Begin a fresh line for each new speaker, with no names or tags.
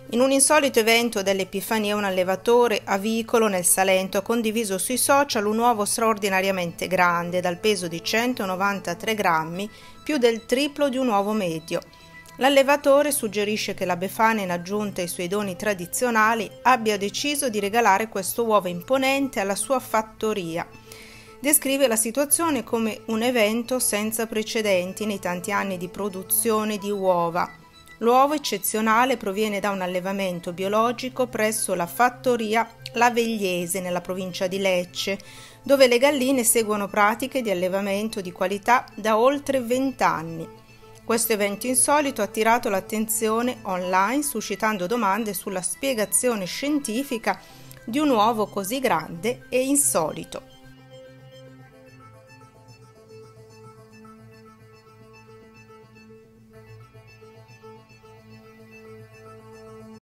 In un insolito evento dell'Epifania, un allevatore avicolo nel Salento ha condiviso sui social un uovo straordinariamente grande, dal peso di 193 grammi, più del triplo di un uovo medio. L'allevatore suggerisce che la Befana, in aggiunta ai suoi doni tradizionali, abbia deciso di regalare questo uovo imponente alla sua fattoria. Descrive la situazione come un evento senza precedenti nei tanti anni di produzione di uova. L'uovo eccezionale proviene da un allevamento biologico presso la fattoria La Vegliese, nella provincia di Lecce, dove le galline seguono pratiche di allevamento di qualità da oltre 20 anni. Questo evento insolito ha attirato l'attenzione online, suscitando domande sulla spiegazione scientifica di un uovo così grande e insolito.